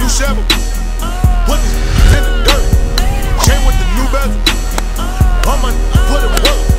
new shovel. Put this in the dirt. Chain with the new bezel. I'ma put it work.